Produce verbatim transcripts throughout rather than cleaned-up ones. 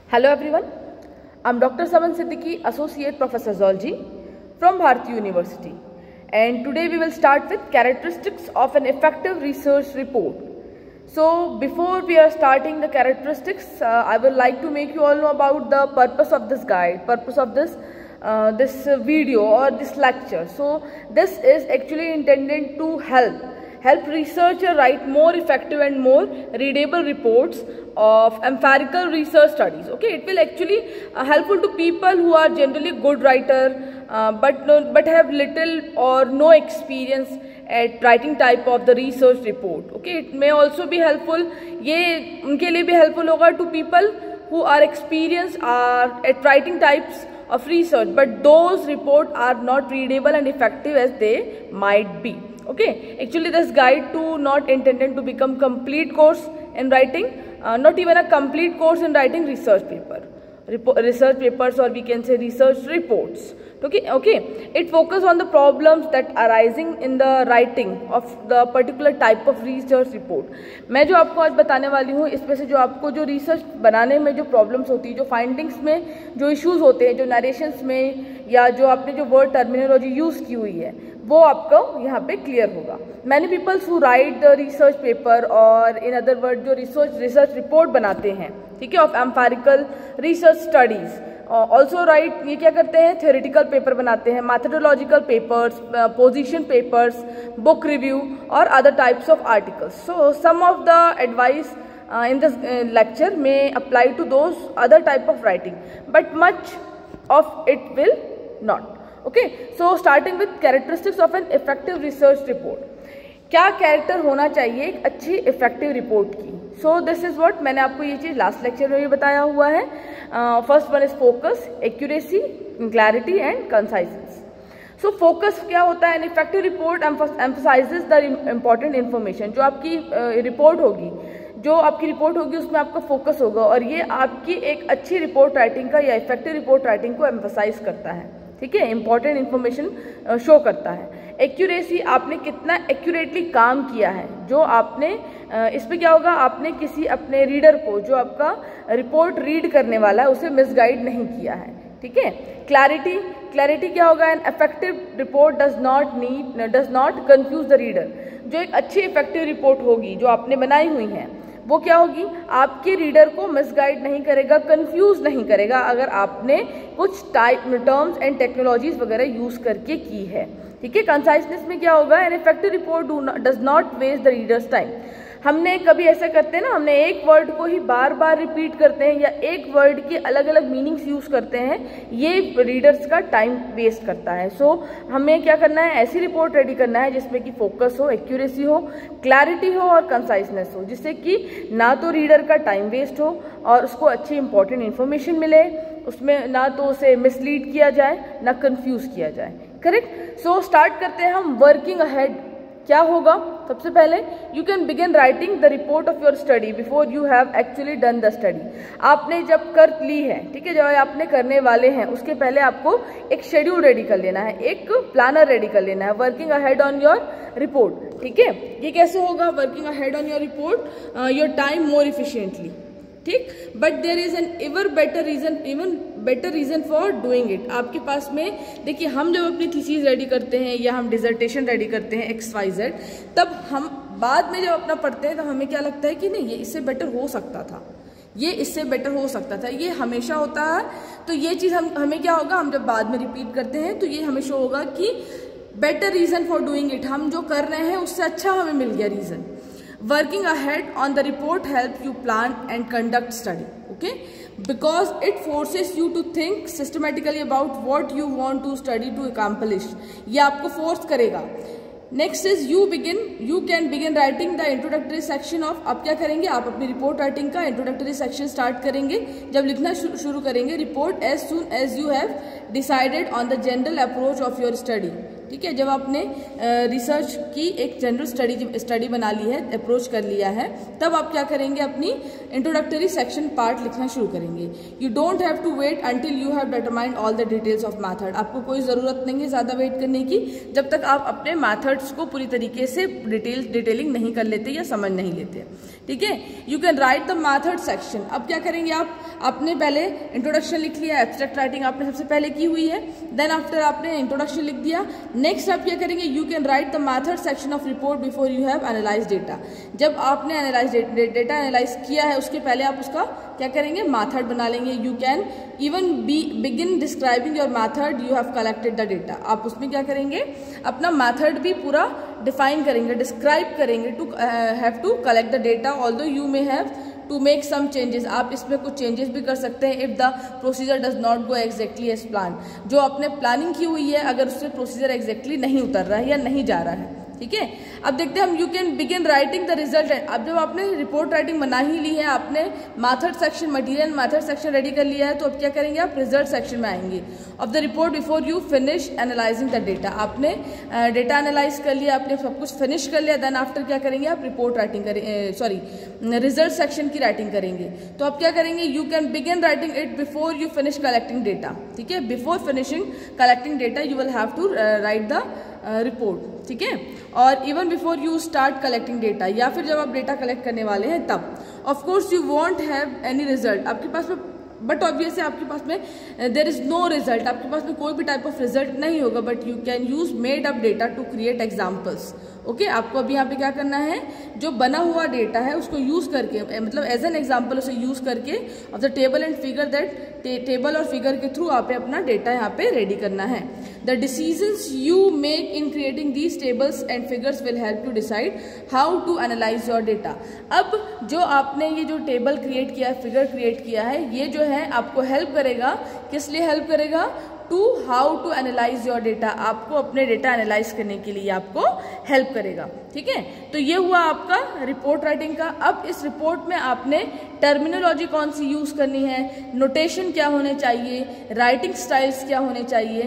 Hello everyone, I'm Doctor Saman Siddiqui, Associate Professor Zoology from Bharati University, and today we will start with characteristics of an effective research report. So before we are starting the characteristics, uh, I would like to make you all know about the purpose of this guide, purpose of this uh, this uh, video or this lecture. So this is actually intended to help help researcher write more effective and more readable reports of empirical research studies. Okay, it will actually uh, helpful to people who are generally good writer uh, but no, but have little or no experience at writing type of the research report. Okay, it may also be helpful, ये उनके लिए भी helpful होगा to people who are experienced are at writing types of research, but those reports are not readable and effective as they might be. Okay, actually this guide to not intended to become complete course in writing, uh, not even a complete course in writing research paper, Repo research papers, or we can say research reports. Okay, okay, it focus on the problems that arising in the writing of the particular type of research report. मैं जो आपको आज बताने वाली हूँ इसमें से जो आपको जो रिसर्च बनाने में जो प्रॉब्लम्स होती है, जो फाइंडिंग्स में जो इश्यूज होते हैं, जो नरेशंस में या जो आपने जो वर्ड टर्मिनोलॉजी यूज की हुई है, वो आपको यहाँ पे क्लियर होगा. Many peoples who write the research paper और इन अदर वर्ड जो रिसर्च रिसर्च रिपोर्ट बनाते हैं, ठीक है, of empirical research studies, also write, ये क्या करते हैं, थ्योरेटिकल पेपर बनाते हैं, methodological papers, position papers, book review और other types of articles. So some of the advice in this lecture में apply to those other type of writing, but much of it will not. Okay, so starting with characteristics of an effective research report. क्या character होना चाहिए एक अच्छी effective report की? सो this is what, मैंने आपको ये चीज लास्ट लेक्चर में भी बताया हुआ है. First one is focus, accuracy, clarity and conciseness. So focus क्या होता है? An effective report emphasizes the important information. जो आपकी रिपोर्ट uh, होगी जो आपकी रिपोर्ट होगी उसमें आपका फोकस होगा और ये आपकी एक अच्छी रिपोर्ट राइटिंग का या इफेक्टिव रिपोर्ट राइटिंग को एम्फसाइज करता है, ठीक है, इंपॉर्टेंट इन्फॉर्मेशन शो करता है. एक्यूरेसी, आपने कितना एक्यूरेटली काम किया है, जो आपने इसमें क्या होगा, आपने किसी अपने रीडर को जो आपका रिपोर्ट रीड करने वाला है उसे मिसगाइड नहीं किया है, ठीक है. क्लैरिटी, क्लैरिटी क्या होगा, an effective report does not need does not confuse the reader. जो एक अच्छी इफेक्टिव रिपोर्ट होगी जो आपने बनाई हुई है वो क्या होगी, आपके रीडर को मिसगाइड नहीं करेगा, कंफ्यूज नहीं करेगा अगर आपने कुछ टाइप टर्म्स एंड टेक्नोलॉजीज वगैरह यूज करके की है, ठीक है. कंसाइजनेस में क्या होगा, an effective report does not waste the reader's time. हमने कभी ऐसा करते हैं ना, हमने एक वर्ड को ही बार बार रिपीट करते हैं या एक वर्ड की अलग अलग मीनिंग्स यूज करते हैं, ये रीडर्स का टाइम वेस्ट करता है. सो so, हमें क्या करना है, ऐसी रिपोर्ट रेडी करना है जिसमें कि फोकस हो, एक्यूरेसी हो, क्लैरिटी हो और कंसाइजनेस हो, जिससे कि ना तो रीडर का टाइम वेस्ट हो और उसको अच्छी इंपॉर्टेंट इन्फॉर्मेशन मिले, उसमें ना तो उसे मिसलीड किया जाए ना कंफ्यूज किया जाए. करेक्ट. सो स्टार्ट करते हैं हम वर्किंग अहेड. क्या होगा, सबसे पहले you can begin writing the report of your study before you have actually done the study. आपने जब कर ली है, ठीक है, जब आपने करने वाले हैं उसके पहले आपको एक शेड्यूल रेडी कर लेना है, एक प्लानर रेडी कर लेना है, working ahead on your report, ठीक है. ये कैसे होगा, working ahead on your report, your time more efficiently, ठीक. But there is an ever better reason even better reason for doing it. आपके पास में देखिए, हम जब अपनी थीसिस रेडी करते हैं या हम डिजर्टेशन रेडी करते हैं एक्स वाई जेड, तब हम बाद में जब अपना पढ़ते हैं तो हमें क्या लगता है कि नहीं, ये इससे बेटर हो सकता था, ये इससे बेटर हो सकता था, ये हमेशा होता है. तो ये चीज़ हम हमें क्या होगा, हम जब बाद में रिपीट करते हैं तो ये हमेशा होगा कि better reason for doing it, हम जो कर रहे हैं उससे अच्छा हमें मिल गया reason. Working ahead on the report helps you plan and conduct study, okay, because it forces you to think systematically about what you want to study to accomplish. ये आपको फोर्स करेगा. Next is you begin you can begin writing the introductory section of. आप क्या करेंगे, आप अपनी report writing का introductory section start करेंगे जब लिखना शुरू करेंगे report as soon as you have decided on the general approach of your study, ठीक है. जब आपने रिसर्च uh, की एक जनरल स्टडी स्टडी बना ली है, अप्रोच कर लिया है, तब आप क्या करेंगे, अपनी इंट्रोडक्टरी सेक्शन पार्ट लिखना शुरू करेंगे. You don't have to wait until you have determined all the details of method. आपको कोई ज़रूरत नहीं है ज़्यादा वेट करने की जब तक आप अपने मैथड्स को पूरी तरीके से डिटेल डिटेलिंग नहीं कर लेते या समझ नहीं लेते, ठीक है। You can write the method section. अब क्या करेंगे आप, आपने पहले इंट्रोडक्शन लिख लिया, एब्स्ट्रैक्ट राइटिंग आपने सबसे पहले की हुई है, देन आफ्टर आपने इंट्रोडक्शन लिख दिया। नेक्स्ट आप क्या करेंगे, you can write the method section of report before you have analyse data. जब आपने एनालाइज डेटा एनालाइज किया है उसके पहले आप उसका क्या करेंगे, मैथड बना लेंगे। You can even be begin describing your method you have collected the data. आप उसमें क्या करेंगे, अपना मैथड भी पूरा डिफाइन करेंगे, डिस्क्राइब करेंगे to have to collect the data, although you may have to make some changes. आप इसमें कुछ चेंजेस भी कर सकते हैं if the procedure does not go exactly as plan. जो आपने प्लानिंग की हुई है अगर उससे प्रोसीजर एग्जैक्टली नहीं उतर रहा है या नहीं जा रहा है, ठीक है। अब देखते हैं हम, you can begin writing the result. अब जब आपने रिपोर्ट राइटिंग बना ही ली है, आपने method section, material method section ready कर लिया है, तो अब क्या करेंगे आप, रिजल्ट सेक्शन में आएंगे of the report before you finish analysing the data. आपने डेटा एनालाइज कर लिया, आपने सब कुछ फिनिश कर लिया, देन आफ्टर क्या करेंगे आप, रिपोर्ट राइटिंग करें, सॉरी रिजल्ट सेक्शन की राइटिंग करेंगे। तो आप क्या करेंगे, you can begin writing it before you finish collecting data, ठीक है। Before finishing collecting data you will have to write the report, ठीक है। और even before you start collecting data, या फिर जब आप डेटा कलेक्ट करने वाले हैं तब। Of course you won't have any result आपके पास में, बट ऑब्वियसली आपके पास में देर इज नो रिजल्ट, आपके पास में कोई भी टाइप ऑफ रिजल्ट नहीं होगा, but you can use made up data to create examples. Okay, आपको अभी यहाँ पे क्या करना है, जो बना हुआ डेटा है उसको यूज करके, मतलब एज एन एग्जाम्पल उसे यूज करके of the table and figure, that table और फिगर के थ्रू आप अपना डेटा यहाँ पे रेडी करना है। The decisions you make in creating these tables and figures will help to decide how to analyse your data. अब जो आपने ये जो टेबल क्रिएट किया है, फिगर क्रिएट किया है, ये जो है आपको हेल्प करेगा, किस लिए हेल्प करेगा, to how to analyse your data. आपको अपने डेटा एनालाइज करने के लिए आपको हेल्प करेगा, ठीक है। तो ये हुआ आपका रिपोर्ट राइटिंग का। अब इस रिपोर्ट में आपने टर्मिनोलॉजी कौन सी यूज करनी है, नोटेशन क्या होने चाहिए, राइटिंग स्टाइल्स क्या होने चाहिए।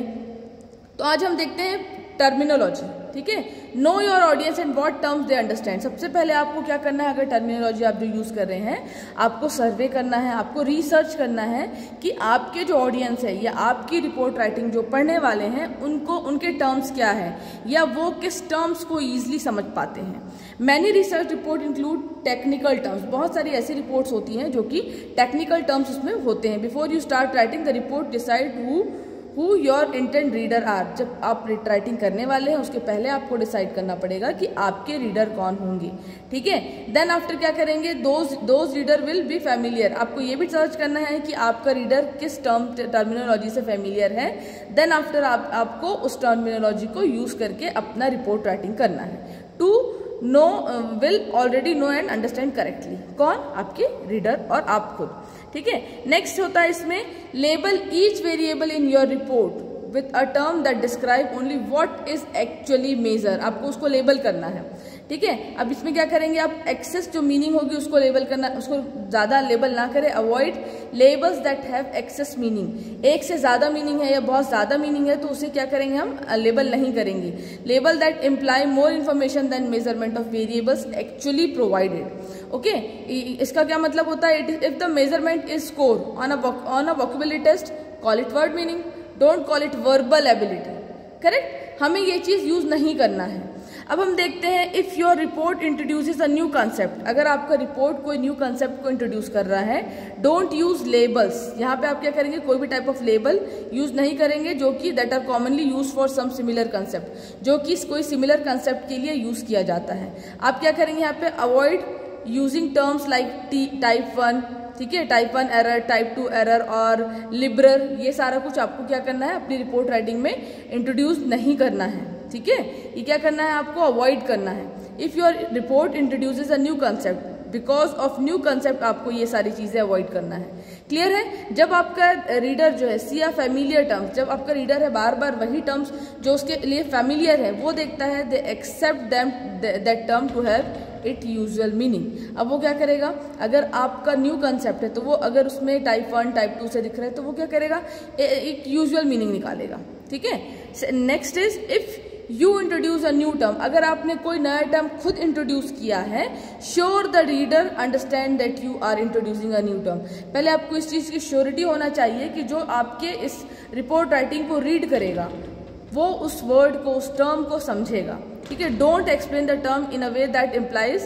तो आज हम देखते हैं टर्मिनोलॉजी, ठीक है। Know your audience and what terms they understand. सबसे पहले आपको क्या करना है, अगर टर्मिनोलॉजी आप जो यूज कर रहे हैं, आपको सर्वे करना है, आपको रिसर्च करना है कि आपके जो ऑडियंस है या आपकी रिपोर्ट राइटिंग जो पढ़ने वाले हैं उनको, उनके टर्म्स क्या है या वो किस टर्म्स को ईजिली समझ पाते हैं। Many research report include technical terms. बहुत सारी ऐसी रिपोर्ट्स होती हैं जो कि टेक्निकल टर्म्स उसमें होते हैं। Before you start writing the report decide who who your intent reader are. जब आप राइटिंग करने वाले हैं उसके पहले आपको डिसाइड करना पड़ेगा कि आपके रीडर कौन होंगे, ठीक है। देन आफ्टर क्या करेंगे, those those reader will be familiar. आपको ये भी सर्च करना है कि आपका रीडर किस टर्म टर्मिनोलॉजी से फैमिलियर है। देन आफ्टर आप, आपको उस टर्मिनोलॉजी को यूज करके अपना रिपोर्ट राइटिंग करना है। To know will already know and understand correctly. कौन, आपके रीडर और आप खुद, ठीक है। नेक्स्ट होता है इसमें label each variable in your report with a term that describe only what is actually measure. आपको उसको लेबल करना है, ठीक है। अब इसमें क्या करेंगे आप, एक्सेस जो मीनिंग होगी उसको लेबल करना, उसको ज्यादा लेबल ना करें। Avoid labels that have excess meaning. एक से ज्यादा मीनिंग है या बहुत ज्यादा मीनिंग है तो उसे क्या करेंगे हम, लेबल नहीं करेंगे। Label that imply more information than measurement of variables actually provided. Okay, इसका क्या मतलब होता है, if the measurement is score on a on a vocabulary test, call it word meaning, don't call it verbal ability. Correct, हमें ये चीज use नहीं करना है। अब हम देखते हैं, if your report introduces a new concept. अगर आपका रिपोर्ट कोई न्यू कंसेप्ट को इंट्रोड्यूस कर रहा है, डोंट यूज लेबल्स। यहाँ पे आप क्या करेंगे, कोई भी टाइप ऑफ लेबल यूज नहीं करेंगे जो कि that are commonly use for some similar concept, जो कि कोई सिमिलर कंसेप्ट के लिए यूज किया जाता है। आप क्या करेंगे यहाँ पे, avoid using terms like type one, ठीक है, type one error, type two error और लिबरल। ये सारा कुछ आपको क्या करना है, अपनी रिपोर्ट राइटिंग में इंट्रोड्यूस नहीं करना है, ठीक है। ये क्या करना है, आपको अवॉइड करना है। If your report introduces a new concept, because of new concept आपको ये सारी चीजें अवॉइड करना है। क्लियर है। जब आपका रीडर जो है सी या फैमिलियर टर्म्स, जब आपका रीडर है बार बार वही टर्म्स जो उसके लिए फैमिलियर है वो देखता है, they accept them that term to have it usual meaning. अब वो क्या करेगा, अगर आपका न्यू कंसेप्ट है तो वो अगर उसमें टाइप वन टाइप टू से दिख रहा है तो वो क्या करेगा, एक यूजुअल मीनिंग निकालेगा, ठीक है। Next is if you introduce a new term. अगर आपने कोई नया टर्म खुद इंट्रोड्यूस किया है, sure the reader understand that you are introducing a new term. पहले आपको इस चीज की श्योरिटी होना चाहिए कि जो आपके इस रिपोर्ट राइटिंग को रीड करेगा वो उस वर्ड को, उस टर्म को समझेगा, ठीक है। Don't explain the term in a way that implies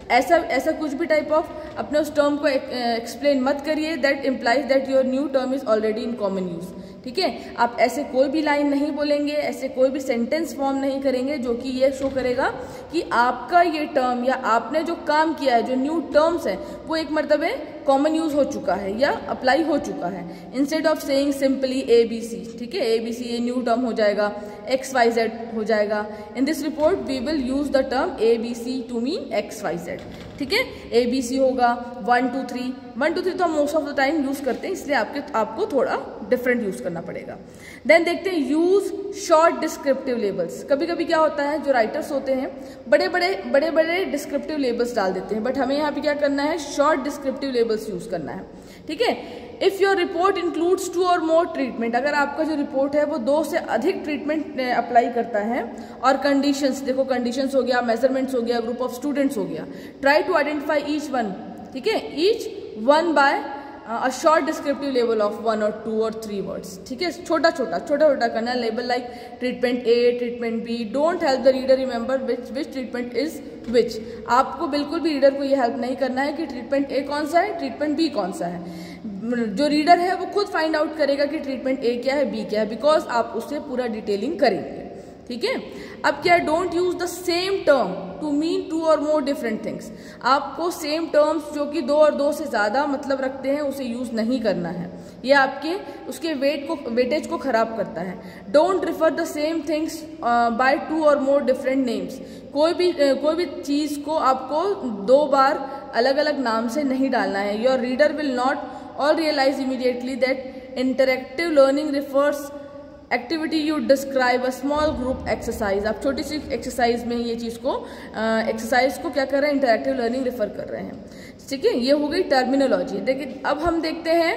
ऐसा ऐसा कुछ भी टाइप ऑफ अपने उस टर्म को एक्सप्लेन मत करिए that implies that your new term is already in common use. ठीक है, आप ऐसे कोई भी लाइन नहीं बोलेंगे, ऐसे कोई भी सेंटेंस फॉर्म नहीं करेंगे जो कि ये शो करेगा कि आपका ये टर्म या आपने जो काम किया है, जो न्यू टर्म्स है, वो एक मरतबे कॉमन यूज हो चुका है या अप्लाई हो चुका है। Instead of saying simply A B C, ठीक है, ए बी सी ये न्यू टर्म हो जाएगा, एक्स वाई जेड हो जाएगा। In this report we will use the term A B C to mean X Y Z. ठीक है, ए बी सी होगा one two three, one two three तो हम most of the time use करते हैं, इसलिए आपके आपको थोड़ा डिफरेंट यूज करना पड़ेगा। देन देखते हैं यूज शॉर्ट डिस्क्रिप्टिव लेबल्स। कभी कभी क्या होता है, जो राइटर्स होते हैं बड़े बड़े बड़े बड़े डिस्क्रिप्टिव लेबल्स डाल देते हैं, बट हमें यहाँ पे क्या करना है, शॉर्ट डिस्क्रिप्टिव लेबल्स यूज करना है। ठीक है, if your report includes two और मोर ट्रीटमेंट, अगर आपका जो रिपोर्ट है वो दो से अधिक ट्रीटमेंट अप्लाई करता है, और कंडीशंस, देखो कंडीशंस हो गया, मेजरमेंट्स हो गया, ग्रुप ऑफ स्टूडेंट्स हो गया, try to identify each one. ठीक है, each one by a short descriptive label of one और टू और थ्री वर्ड्स। ठीक है, छोटा छोटा छोटा छोटा करना है label, like treatment A, treatment B. Don't help the reader remember which which treatment is which. आपको बिल्कुल भी रीडर को ये हेल्प नहीं करना है कि ट्रीटमेंट ए कौन सा है, ट्रीटमेंट बी कौन सा है। जो रीडर है वो खुद फाइंड आउट करेगा कि ट्रीटमेंट ए क्या है, बी क्या है, बिकॉज आप उससे पूरा डिटेलिंग करेंगे। ठीक है, अब क्या, don't use the same term to mean two और मोर डिफरेंट थिंग्स। आपको सेम टर्म्स जो कि दो और दो से ज्यादा मतलब रखते हैं उसे यूज नहीं करना है, ये आपके उसके वेट को वेटेज को खराब करता है। Don't refer the same things by two और मोर डिफरेंट नेम्स। कोई भी uh, कोई भी चीज को आपको दो बार अलग अलग नाम से नहीं डालना है। Your reader will not all realise immediately that interactive learning refers activity you describe a small group exercise. आप छोटी सी एक्सरसाइज में ये चीज को एक्सरसाइज uh, को क्या कर रहे हैं, इंटरेक्टिव लर्निंग रेफर कर रहे हैं। ठीक है, ये हो गई टर्मिनोलॉजी। देखिए अब हम देखते हैं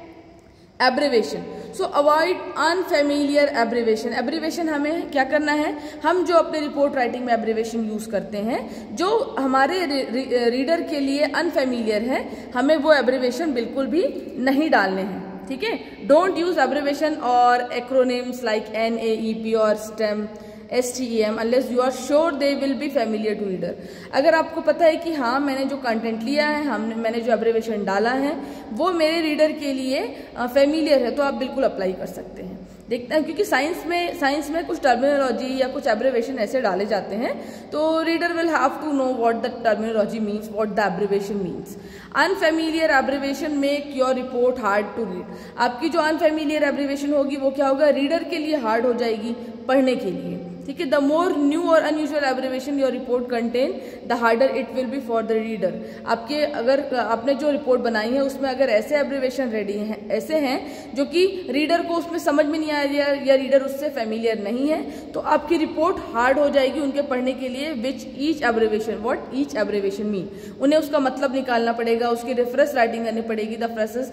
abbreviation. So avoid unfamiliar abbreviation. Abbreviation हमें क्या करना है, हम जो अपने रिपोर्ट राइटिंग में एब्रिवेशन यूज करते हैं जो हमारे रीडर के लिए अनफेमिलियर है, हमें वो एब्रिवेशन बिल्कुल भी नहीं डालने हैं। ठीक है, डोंट यूज एब्रिवेशन और acronyms like N A E P और stem S T E M unless you are sure they will be familiar to reader. अगर आपको पता है कि हाँ मैंने जो कंटेंट लिया है, हमने मैंने जो एब्रिवेशन डाला है वो मेरे रीडर के लिए फेमिलियर है, तो आप बिल्कुल अप्लाई कर सकते हैं। देखते हैं, क्योंकि साइंस में साइंस में कुछ टर्मिनोलॉजी या कुछ एब्रिवेशन ऐसे डाले जाते हैं, तो reader will have to know what the terminology means, what the abbreviation means. Unfamiliar abbreviation make your report hard to read. आपकी जो अनफेमिलियर एब्रिवेशन होगी वो क्या होगा, रीडर के लिए हार्ड हो जाएगी पढ़ने के लिए। ठीक है, द मोर न्यू और unusual abbreviation your report contain the harder it will be for the reader. आपके अगर आपने जो रिपोर्ट बनाई है उसमें अगर ऐसे एब्रिवेशन रेडी हैं, ऐसे हैं जो कि रीडर को उसमें समझ में नहीं आ रहा या रीडर उससे फेमिलियर नहीं है, तो आपकी रिपोर्ट हार्ड हो जाएगी उनके पढ़ने के लिए। Which each abbreviation, what each abbreviation mean, उन्हें उसका मतलब निकालना पड़ेगा, उसकी रेफरेंस राइटिंग करनी पड़ेगी। The phrases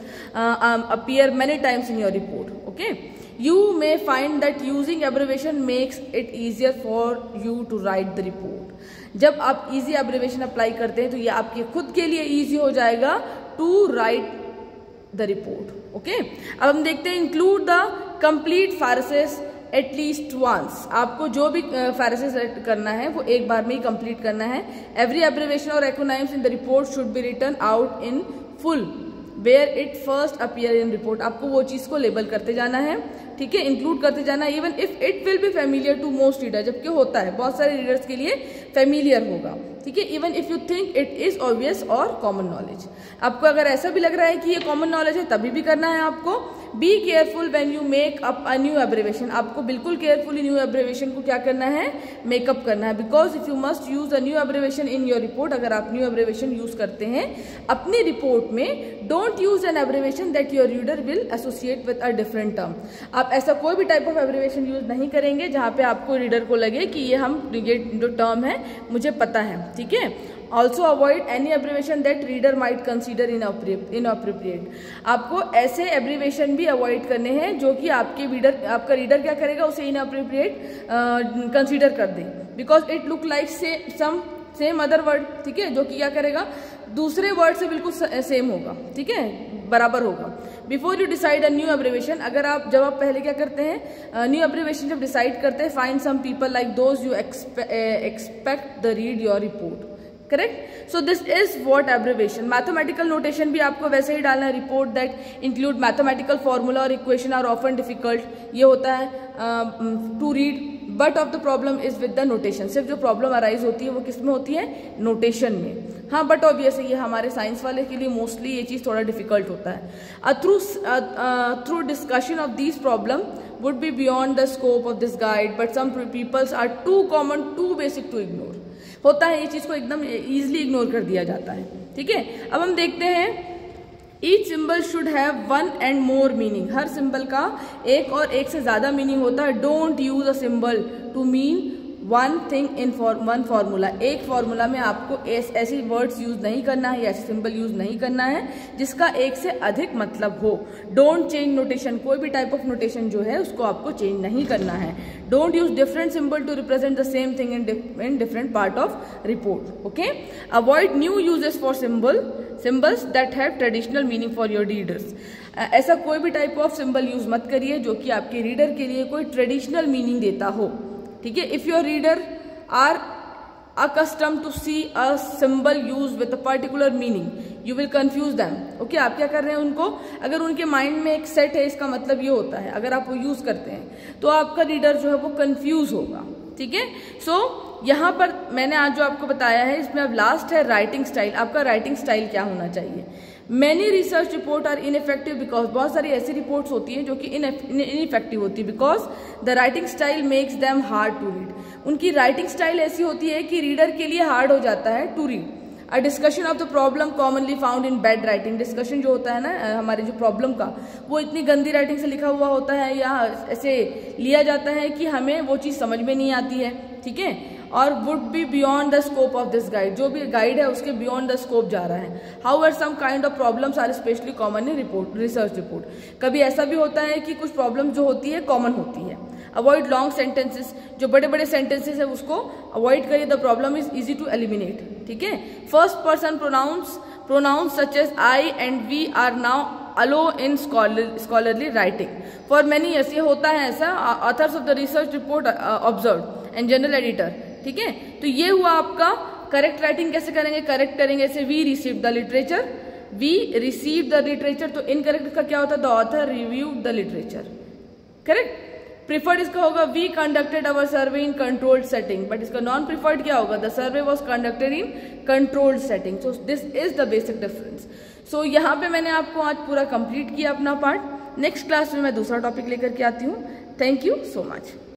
appear many times in your report. Okay, you may find that using abbreviation makes it easier for you to write the report। जब आप easy abbreviation अप्लाई करते हैं तो ये आपके खुद के लिए easy हो जाएगा to write the report। Okay, अब हम देखते हैं include the complete phrases at least once। आपको जो भी phrases करना है वो एक बार में ही complete करना है। Every abbreviation or acronyms in the report should be written out in full where it first appear in report। आपको वो चीज को लेबल करते जाना है, ठीक है, इंक्लूड करते जाना है। Even if it will be familiar to most reader, जबकि होता है बहुत सारे रीडर्स के लिए फेमिलियर होगा। ठीक है, even if you think it is obvious और कॉमन नॉलेज। आपको अगर ऐसा भी लग रहा है कि ये कॉमन नॉलेज है तभी भी करना है आपको। Be careful when you make up a new abbreviation. आपको बिल्कुल केयरफुली न्यू एब्रिवेशन को क्या करना है, मेकअप करना है। Because if you must use a new abbreviation in your report, अगर आप न्यू एब्रिवेशन यूज करते हैं अपनी रिपोर्ट में, don't use an abbreviation that your reader will associate with a different term. आप ऐसा कोई भी टाइप ऑफ एब्रिवेशन यूज नहीं करेंगे जहां पे आपको रीडर को लगे कि ये हम ये जो टर्म है मुझे पता है। ठीक है, also avoid any abbreviation that reader might consider inappropriate. आपको ऐसे एब्रिवेशन भी अवॉइड करने हैं जो कि आपके रीडर आपका रीडर क्या करेगा, उसे इनअप्रोप्रिएट कंसिडर कर दे, because it look like say some same other word. ठीक है, जो कि क्या करेगा, दूसरे वर्ड से बिल्कुल सेम होगा। ठीक है, बराबर होगा। Before you decide a new abbreviation, अगर आप जब आप पहले क्या करते हैं, न्यू एब्रिवेशन जब डिसाइड करते हैं, find some people like those you expect the read your report. Correct. So this is what abbreviation. Mathematical notation भी आपको वैसे ही डालना है. Report that include mathematical formula और इक्वेशन आर ऑफन डिफिकल्ट. ये होता है to read, but of the problem is with the notation. सिर्फ जो प्रॉब्लम अराइज होती है वो किस में होती है, नोटेशन में. हाँ, बट ऑब्वियसली ये हमारे साइंस वाले के लिए मोस्टली ये चीज़ थोड़ा डिफिकल्ट होता है. Through through discussion of this problem would be beyond the scope of this guide, but some peoples are too common too basic to ignore. होता है ये चीज़ को एकदम ईजिली इग्नोर कर दिया जाता है. ठीक है, अब हम देखते हैं. Each symbol should have one and more meaning. हर सिंबल का एक और एक से ज्यादा मीनिंग होता है. Don't use a symbol to mean one thing in for one formula. एक फॉर्मूला में आपको ऐसी वर्ड्स यूज नहीं करना है या ऐसे सिंबल यूज नहीं करना है जिसका एक से अधिक मतलब हो. Don't change notation. कोई भी टाइप ऑफ नोटेशन जो है उसको आपको चेंज नहीं करना है. Don't use different symbol to represent the same thing in different part of report. Okay. Avoid new uses for symbol symbols that have traditional meaning for your readers. ऐसा कोई भी टाइप ऑफ सिंबल यूज मत करिए जो कि आपके reader के लिए कोई ट्रेडिशनल मीनिंग देता हो. ठीक है. If your reader are accustomed to see a symbol used with a particular meaning, you will confuse them. Okay, आप क्या कर रहे हैं उनको, अगर उनके माइंड में एक सेट है इसका मतलब ये होता है, अगर आप वो यूज करते हैं तो आपका रीडर जो है वो कंफ्यूज होगा. ठीक है. सो so, यहाँ पर मैंने आज जो आपको बताया है इसमें अब लास्ट है राइटिंग स्टाइल. आपका राइटिंग स्टाइल क्या होना चाहिए. Many research report are ineffective because, बहुत सारी ऐसी रिपोर्ट्स होती हैं जो कि इनइफेक्टिव होती है because the writing style makes them hard to read. उनकी राइटिंग स्टाइल ऐसी होती है कि रीडर के लिए हार्ड हो जाता है to read. A discussion of the problem commonly found in bad writing. Discussion जो होता है ना हमारे जो प्रॉब्लम का, वो इतनी गंदी राइटिंग से लिखा हुआ होता है या ऐसे लिया जाता है कि हमें वो चीज़ समझ में नहीं आती है. ठीक है. और would be beyond the scope of this guide. जो भी गाइड है उसके बियॉन्ड द स्कोप जा रहा है. How are some kind of problems are especially common in report research report. कभी ऐसा भी होता है कि कुछ प्रॉब्लम जो होती है कॉमन होती है. Avoid long sentences. जो बड़े बड़े सेंटेंसेस है उसको अवॉइड करिए. The problem is easy to eliminate. ठीक है. First person pronouns pronouns such as I and we are now allowed in scholarly writing for many years. ये होता है ऐसा. Authors of the research report observe and general editor. ठीक है. तो ये हुआ आपका करेक्ट राइटिंग. कैसे करेंगे, करेक्ट करेंगे ऐसे. We receive the literature. We receive the literature. तो इनकरेक्ट का क्या होता है, the author review the literature. Correct. Preferred इसका होगा we conducted our survey in controlled setting. But इसका नॉन प्रिफर्ड क्या होगा, the survey was conducted in controlled setting. So this is the basic difference. So यहाँ पे मैंने आपको आज पूरा कंप्लीट किया अपना पार्ट. नेक्स्ट क्लास में मैं दूसरा टॉपिक लेकर के आती हूँ. Thank you so much.